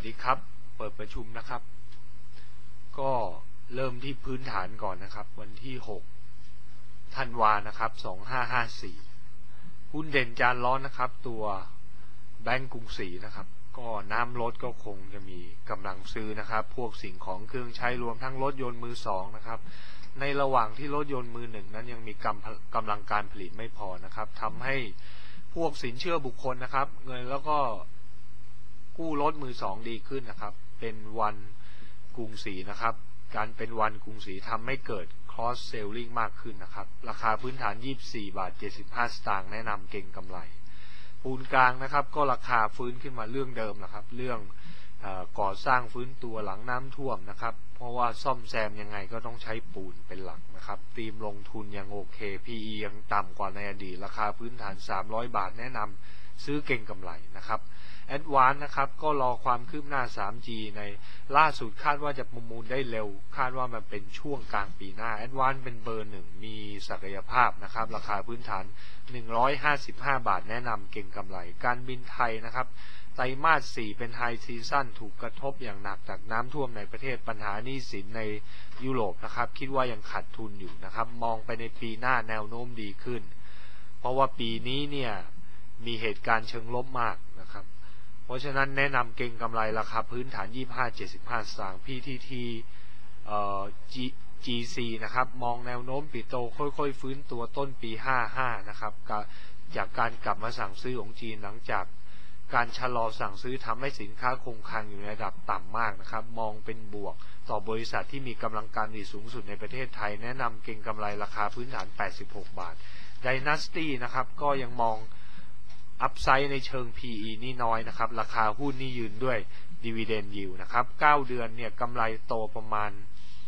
ดีครับเปิดประชุมนะครับก็เริ่มที่พื้นฐานก่อนนะครับวันที่6ธันวานะครับ2554หุ้นเด่นจานร้อนนะครับตัวแบงก์กรุงศรีนะครับก็น้ำลดก็คงจะมีกำลังซื้อนะครับพวกสิ่งของเครื่องใช้รวมทั้งรถยนต์มือสองนะครับในระหว่างที่รถยนต์มือหนึ่งนั้นยังมีกำลังการผลิตไม่พอนะครับทำให้พวกสินเชื่อบุคคลนะครับเงินแล้วก็กู้รถมือสองดีขึ้นนะครับเป็นวันกรุงศรีนะครับการเป็นวันกรุงศรีทำให้เกิด cross selling มากขึ้นนะครับราคาพื้นฐาน24.75 สตางค์แนะนำเก็งกำไรปูนกลางนะครับก็ราคาฟื้นขึ้นมาเรื่องเดิมนะครับเรื่องก่อสร้างฟื้นตัวหลังน้ำท่วมนะครับเพราะว่าซ่อมแซมยังไงก็ต้องใช้ปูนเป็นหลักนะครับธีมลงทุนยังโอเค PE ยังต่ำกว่าในอดีตราคาพื้นฐาน300 บาทแนะนำซื้อเก็งกำไรนะครับแอดวานซ์นะครับก็รอความคืบหน้า 3G ในล่าสุดคาดว่าจะประมูลได้เร็วคาดว่ามันเป็นช่วงกลางปีหน้าแอดวานซ์เป็นเบอร์1มีศักยภาพนะครับราคาพื้นฐาน155 บาทแนะนำเก็งกำไรการบินไทยนะครับไตรมาส 4เป็นไฮซีซั่นถูกกระทบอย่างหนักจากน้ำท่วมในประเทศปัญหาหนี้สินในยุโรปนะครับคิดว่ายังขาดทุนอยู่นะครับมองไปในปีหน้าแนวโน้มดีขึ้นเพราะว่าปีนี้เนี่ยมีเหตุการณ์เชิงลบมากนะครับเพราะฉะนั้นแนะนำเก็งกำไรราคาพื้นฐาน 25.75 สตางค์ PTT GC นะครับมองแนวโน้มปิโตค่อยๆฟื้นตัวต้นปี 55 นะครับจากการกลับมาสั่งซื้อของจีนหลังจากการชะลอสั่งซื้อทำให้สินค้าคงคลังอยู่ในระดับต่ำมากนะครับมองเป็นบวกต่อบริษัทที่มีกำลังการผลิตสูงสุดในประเทศไทยแนะนำเก็งกำไรราคาพื้นฐาน86 บาท Dynasty นะครับก็ยังมองอัพไซด์ในเชิง PE นี่น้อยนะครับราคาหุ้นนี่ยืนด้วย Dividend Yield นะครับ9เดือนเนี่ยกำไรโตประมาณ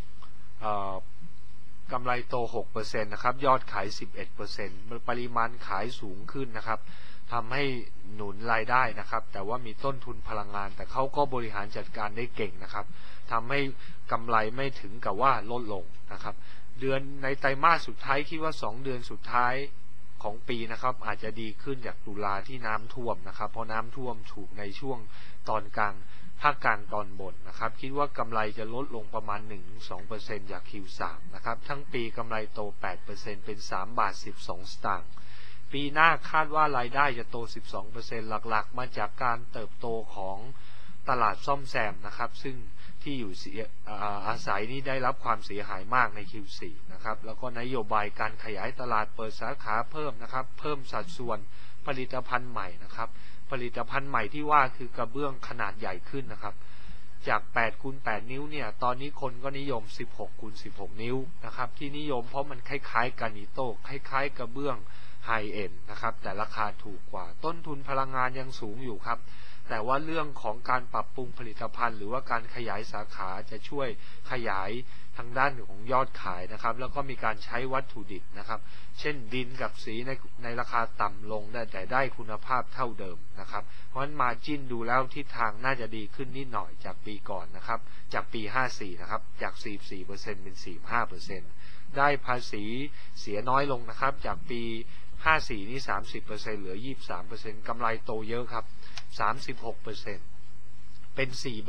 กำไรโต 6% นะครับยอดขาย 11% ปริมาณขายสูงขึ้นนะครับทำให้หนุนรายได้นะครับแต่ว่ามีต้นทุนพลังงานแต่เขาก็บริหารจัดการได้เก่งนะครับทำให้กำไรไม่ถึงกับว่าลดลงนะครับเดือนในไตรมาสสุดท้ายคิดว่า2เดือนสุดท้ายของปีนะครับอาจจะดีขึ้นจากตุลาที่น้ำท่วมนะครับเพราะน้ำท่วมถูกในช่วงตอนกลางภาคกลางตอนบนนะครับคิดว่ากำไรจะลดลงประมาณ 1-2% จาก Q3 นะครับทั้งปีกำไรโต 8% เป็น3.12 สตางค์ปีหน้าคาดว่ารายได้จะโต 12% หลักๆมาจากการเติบโตของตลาดซ่อมแซมนะครับซึ่งที่อยู่อาศัยนี้ได้รับความเสียหายมากใน Q4 นะครับแล้วก็นโยบายการขยายตลาดเปิดสาขาเพิ่มนะครับเพิ่มสัดส่วนผลิตภัณฑ์ใหม่นะครับผลิตภัณฑ์ใหม่ที่ว่าคือกระเบื้องขนาดใหญ่ขึ้นนะครับจาก8x8 นิ้วเนี่ยตอนนี้คนก็นิยม 16x16 นิ้วนะครับที่นิยมเพราะมันคล้ายๆกานิโต้คล้ายๆกระเบื้องไฮเอ็นด์นะครับแต่ราคาถูกกว่าต้นทุนพลังงานยังสูงอยู่ครับแต่ว่าเรื่องของการปรับปรุงผลิตภัณฑ์หรือว่าการขยายสาขาจะช่วยขยายทางด้านของยอดขายนะครับแล้วก็มีการใช้วัตถุดิบนะครับเช่นดินกับสีในราคาต่ำลงแต่ได้คุณภาพเท่าเดิมนะครับเพราะฉะนั้นมาร์จิ้นดูแล้วทิศทางน่าจะดีขึ้นนิดหน่อยจากปีก่อนนะครับจากปี54นะครับจาก 44% เป็น 45% ได้ภาษีเสียน้อยลงนะครับจากปี54นี่ 30% เหลือ 23% กำไรโตเยอะครับ 36% เป็น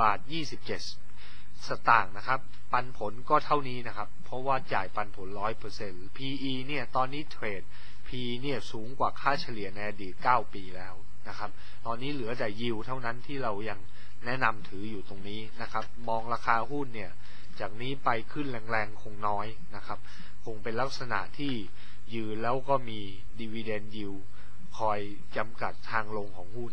4.27 สตางค์นะครับปันผลก็เท่านี้นะครับเพราะว่าจ่ายปันผล 100% PE เนี่ยตอนนี้เทรด PE เนี่ยสูงกว่าค่าเฉลี่ยในอดีต9ปีแล้วนะครับตอนนี้เหลือแต่ยิวเท่านั้นที่เรายังแนะนำถืออยู่ตรงนี้นะครับมองราคาหุ้นเนี่ยจากนี้ไปขึ้นแรงๆคงน้อยนะครับคงเป็นลักษณะที่ยืนแล้วก็มี Dividend Yield คอยจำกัดทางลงของหุ้น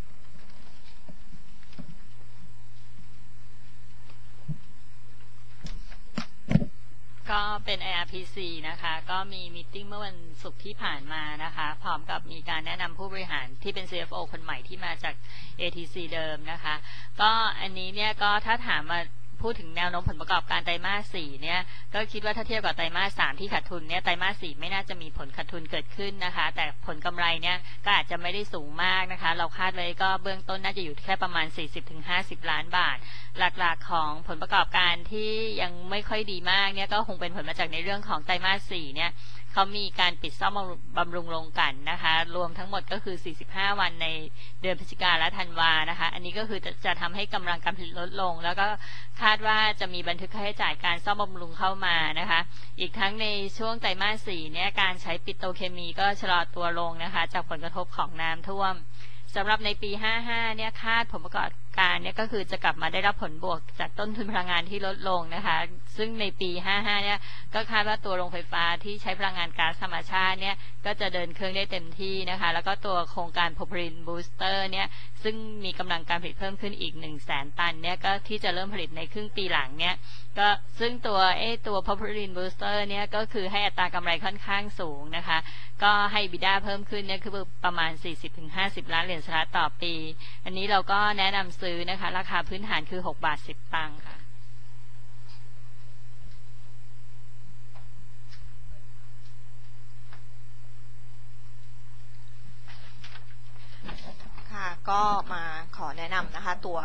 ก็เป็น IRPC นะคะก็มีมีตติ้งเมื่อวันศุกร์ที่ผ่านมานะคะพร้อมกับมีการแนะนำผู้บริหารที่เป็น CFO คนใหม่ที่มาจาก ATC เดิมนะคะก็อันนี้เนี่ยก็ถ้าถามมาพูดถึงแนวโน้มผลประกอบการไตรมาส 4เนี่ยก็คิดว่าถ้าเทียบกับไตรมาส 3ที่ขาดทุนเนี่ยไตรมาส 4ไม่น่าจะมีผลขาดทุนเกิดขึ้นนะคะแต่ผลกำไรเนี่ยก็อาจจะไม่ได้สูงมากนะคะเราคาดไว้ก็เบื้องต้นน่าจะอยู่แค่ประมาณ 40-50 ล้านบาทหลักๆของผลประกอบการที่ยังไม่ค่อยดีมากเนี่ยก็คงเป็นผลมาจากในเรื่องของไตรมาส 4เนี่ยเขามีการปิดซ่อมบำรุงโรงกลั่นนะคะรวมทั้งหมดก็คือ45วันในเดือนพฤศจิกายนและธันวานะคะอันนี้ก็คือจะทำให้กำลังการผลิตลดลงแล้วก็คาดว่าจะมีบันทึกค่าใช้จ่ายการซ่อมบำรุงเข้ามานะคะอีกทั้งในช่วงไตรมาส 4เนี่ยการใช้ปิโตรเคมีก็ชะลอตัวลงนะคะจากผลกระทบของน้ำท่วมสำหรับในปี 55 เนี่ยคาดผลประกอบการเนี่ยก็คือจะกลับมาได้รับผลบวกจากต้นทุนพลังงานที่ลดลงนะคะซึ่งในปี 55 เนี่ยก็คาดว่าตัวโรงไฟฟ้าที่ใช้พลังงานก๊าซธรรมชาติเนี่ยก็จะเดินเครื่องได้เต็มที่นะคะแล้วก็ตัวโครงการ Propylene Booster เนี่ยซึ่งมีกำลังการผลิตเพิ่มขึ้นอีก 100,000 ตันเนี่ยก็ที่จะเริ่มผลิตในครึ่งปีหลังเนี่ยก็ซึ่งตัว Propylene Booster เนี่ยก็คือให้อัตรากำไรค่อนข้างสูงนะคะก็ให้บิดาเพิ่มขึ้นเนี่ยคือประมาณ 40-50 ล้านเหรียญสหรัฐต่อปีอันนี้เราก็แนะนำซื้อนะคะราคาพื้นฐานคือ6.10 บาทค่ะค่ะก็มาขอแนะนำนะคะตัว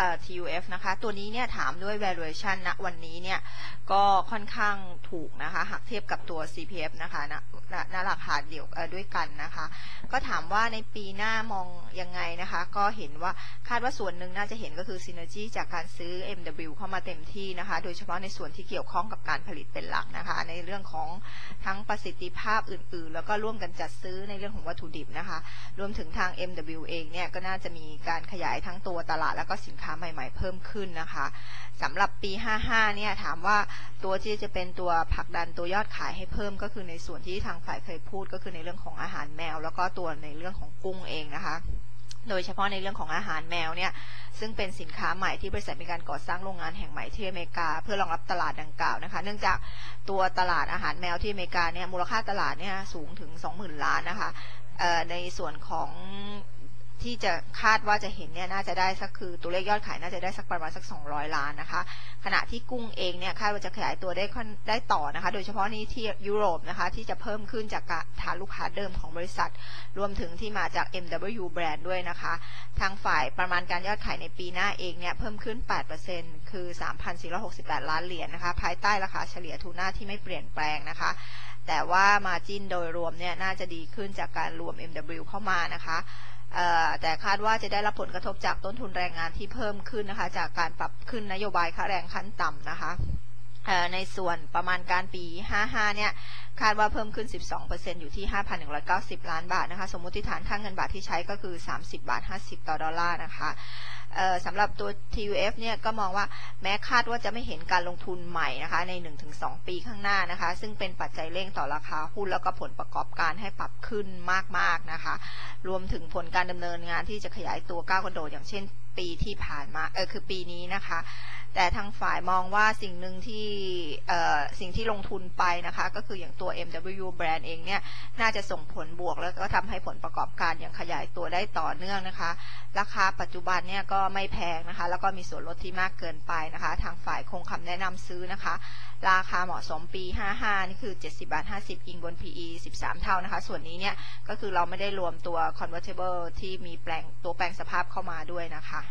TUF นะคะตัวนี้เนี่ยถามด้วย valuation ณวันนี้เนี่ยก็ค่อนข้างถูกนะคะหากเทียบกับตัว CPF นะคะณราคาเดียวด้วยกันนะคะก็ถามว่าในปีหน้ามองยังไงนะคะก็เห็นว่าคาดว่าส่วนหนึ่งน่าจะเห็นก็คือ synergy จากการซื้อ MW เข้ามาเต็มที่นะคะโดยเฉพาะในส่วนที่เกี่ยวข้องกับการผลิตเป็นหลักนะคะในเรื่องของทั้งประสิทธิภาพอื่นๆแล้วก็ร่วมกันจัดซื้อในเรื่องของวัตถุดิบนะคะรวมถึงทาง MW เองเนี่ยก็น่าจะมีการขยายทั้งตัวตลาดแล้วก็สินค้าใหม่ๆเพิ่มขึ้นนะคะสำหรับปี 55 เนี่ยถามว่าตัวที่จะเป็นตัวผลักดันตัวยอดขายให้เพิ่มก็คือในส่วนที่ทางฝ่ายเคยพูดก็คือในเรื่องของอาหารแมวแล้วก็ตัวในเรื่องของกุ้งเองนะคะโดยเฉพาะในเรื่องของอาหารแมวเนี่ยซึ่งเป็นสินค้าใหม่ที่บริษัทมีการก่อสร้างโรงงานแห่งใหม่ที่อเมริกาเพื่อรองรับตลาดดังกล่าวนะคะเนื่องจากตัวตลาดอาหารแมวที่อเมริกาเนี่ยมูลค่าตลาดเนี่ยสูงถึง 20,000 ล้านนะคะในส่วนของที่จะคาดว่าจะเห็นเนี่ยน่าจะได้สักคือตัวเลขยอดขายน่าจะได้สักประมาณสัก200 ล้านนะคะขณะที่กุ้งเองเนี่ยคาดว่าจะขยายตัวได้ต่อนะคะโดยเฉพาะนี้ที่ยุโรปนะคะที่จะเพิ่มขึ้นจากฐานลูกค้าเดิมของบริษัทรวมถึงที่มาจาก MW Brand ด้วยนะคะทางฝ่ายประมาณการยอดขายในปีหน้าเองเนี่ยเพิ่มขึ้น 8% คือ 3,468 ล้านเหรียญนะคะภายใต้ราคาเฉลี่ยทูน่าที่ไม่เปลี่ยนแปลงนะคะแต่ว่ามาร์จิ้นโดยรวมเนี่ยน่าจะดีขึ้นจากการรวม MW เข้ามานะคะแต่คาดว่าจะได้รับผลกระทบจากต้นทุนแรงงานที่เพิ่มขึ้นนะคะจากการปรับขึ้นนโยบายค่าแรงขั้นต่ำนะคะในส่วนประมาณการปี 55 เนี่ยคาดว่าเพิ่มขึ้น 12% อยู่ที่ 5,190 ล้านบาทนะคะสมมุติฐานค่าเงินบาทที่ใช้ก็คือ 30.50 บาทต่อดอลลาร์นะคะสำหรับตัว TUF เนี่ยก็มองว่าแม้คาดว่าจะไม่เห็นการลงทุนใหม่นะคะใน 1-2 ปีข้างหน้านะคะซึ่งเป็นปัจจัยเร่งต่อราคาหุ้นแล้วก็ผลประกอบการให้ปรับขึ้นมากๆนะคะรวมถึงผลการดำเนินงานที่จะขยายตัวก้าวกระโดดอย่างเช่นปีที่ผ่านมาคือปีนี้นะคะแต่ทางฝ่ายมองว่าสิ่งหนึ่งที่ลงทุนไปนะคะก็คืออย่างตัว MW Brand เองเนี่ยน่าจะส่งผลบวกแล้วก็ทำให้ผลประกอบการยังขยายตัวได้ต่อเนื่องนะคะราคาปัจจุบันเนี่ยก็ไม่แพงนะคะแล้วก็มีส่วนลดที่มากเกินไปนะคะทางฝ่ายคงคำแนะนำซื้อนะคะราคาเหมาะสมปี 55 นี่คือ 70.50 บาทอิงบน PE 13 เท่านะคะส่วนนี้เนี่ยก็คือเราไม่ได้รวมตัว Convertible ที่มีแปลงสภาพเข้ามาด้วยนะคะ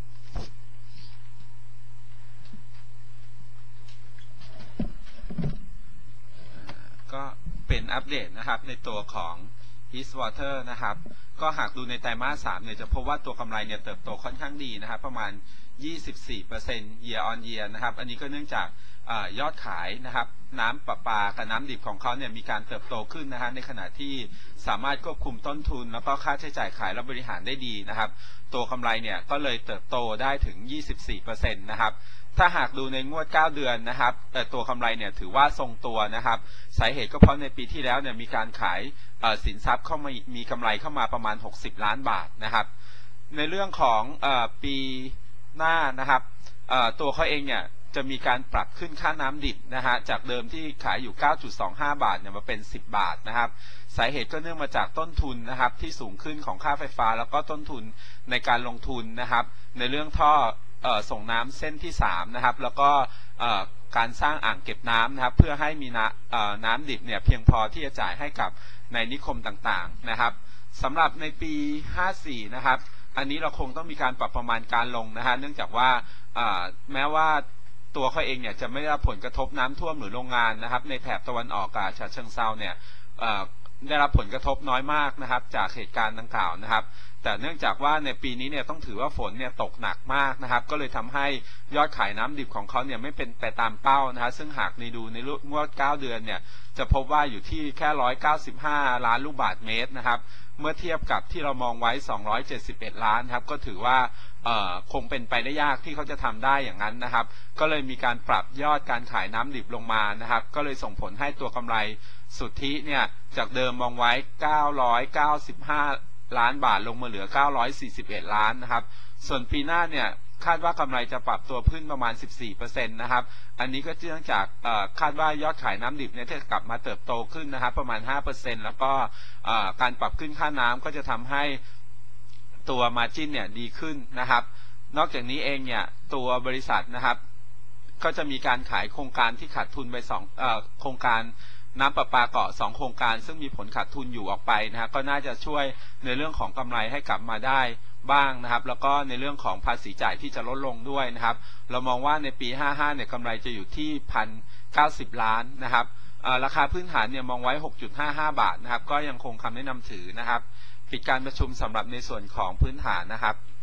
ก็เป็นอัปเดตนะครับในตัวของ Eastwater นะครับก็หากดูในไตรมาส 3เนี่ยจะพบว่าตัวกำไรเนี่ยเติบโตค่อนข้างดีนะครับประมาณ 24% year on year นะครับอันนี้ก็เนื่องจากยอดขายนะครับน้ำประปากับน้ำดิบของเขาเนี่ยมีการเติบโตขึ้นนะฮะในขณะที่สามารถควบคุมต้นทุนแล้วก็ค่าใช้จ่ายขายและบริหารได้ดีนะครับตัวกำไรเนี่ยก็เลยเติบโตได้ถึง 24% นะครับถ้าหากดูในงวด9 เดือนนะครับแต่ตัวกำไรเนี่ยถือว่าทรงตัวนะครับสาเหตุก็เพราะในปีที่แล้วเนี่ยมีการขายสินทรัพย์เข้ามามีกำไรเข้ามาประมาณ60 ล้านบาทนะครับในเรื่องของปีหน้านะครับตัวเขาเองเนี่ยจะมีการปรับขึ้นค่าน้ำดิบนะฮะจากเดิมที่ขายอยู่ 9.25 บาทเนี่ยมาเป็น10 บาทนะครับสาเหตุก็เนื่องมาจากต้นทุนนะครับที่สูงขึ้นของค่าไฟฟ้าแล้วก็ต้นทุนในการลงทุนนะครับในเรื่องท่อส่งน้ำเส้นที่3นะครับแล้วก็การสร้างอ่างเก็บน้ำนะครับเพื่อให้มีน้ำดิบเนี่ยเพียงพอที่จะจ่ายให้กับในนิคมต่างๆนะครับสำหรับในปี 54 นะครับอันนี้เราคงต้องมีการปรับประมาณการลงนะฮะเนื่องจากว่าแม้ว่าตัวเขาเองเนี่ยจะไม่ได้รับผลกระทบน้ำท่วมหรือโรงงานนะครับในแถบตะวันออกกับฉะเชิงเทราเนี่ยได้รับผลกระทบน้อยมากนะครับจากเหตุการณ์ดังกล่าวนะครับแต่เนื่องจากว่าในปีนี้เนี่ยต้องถือว่าฝนเนี่ยตกหนักมากนะครับก็เลยทำให้ยอดขายน้ำดิบของเขาเนี่ยไม่เป็นไปตามเป้านะฮะซึ่งหากในดูในงวด9 เดือนเนี่ยจะพบว่าอยู่ที่แค่195 ล้านลูกบาศก์เมตรนะครับเมื่อเทียบกับที่เรามองไว้271 ล้านครับก็ถือว่าคงเป็นไปได้ยากที่เขาจะทำได้อย่างนั้นนะครับก็เลยมีการปรับยอดการขายน้ำดิบลงมานะครับก็เลยส่งผลให้ตัวกำไรสุทธิเนี่ยจากเดิมมองไว้995 ล้านบาทลงมาเหลือ941 ล้านนะครับส่วนปีหน้าเนี่ยคาดว่ากำไรจะปรับตัวขึ้นประมาณ 14% นะครับอันนี้ก็เนื่องจากคาดว่ายอดขายน้ำดิบเนี่ยจะกลับมาเติบโตขึ้นนะครับประมาณ 5% แล้วก็การปรับขึ้นค่าน้ำก็จะทำให้ตัวมาร์จิ้นเนี่ยดีขึ้นนะครับนอกจากนี้เองเนี่ยตัวบริษัทนะครับก็จะมีการขายโครงการที่ขาดทุนไปโครงการน้ำประปาเกาะ2โครงการซึ่งมีผลขาดทุนอยู่ออกไปนะฮะก็น่าจะช่วยในเรื่องของกำไรให้กลับมาได้บ้างนะครับแล้วก็ในเรื่องของภาษีจ่ายที่จะลดลงด้วยนะครับเรามองว่าในปี55เนี่ยกำไรจะอยู่ที่ 1,090 ล้านนะครับราคาพื้นฐานเนี่ยมองไว้ 6.55 บาทนะครับก็ยังคงคำแนะนำถือนะครับปิดการประชุมสำหรับในส่วนของพื้นฐานนะครับ